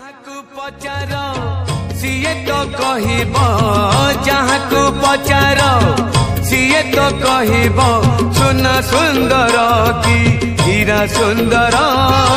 जहाँकु पचार CA तो कहब, जहाँकु पचार CA तो कहब, सुना सुंदर की हीरा सुंदर।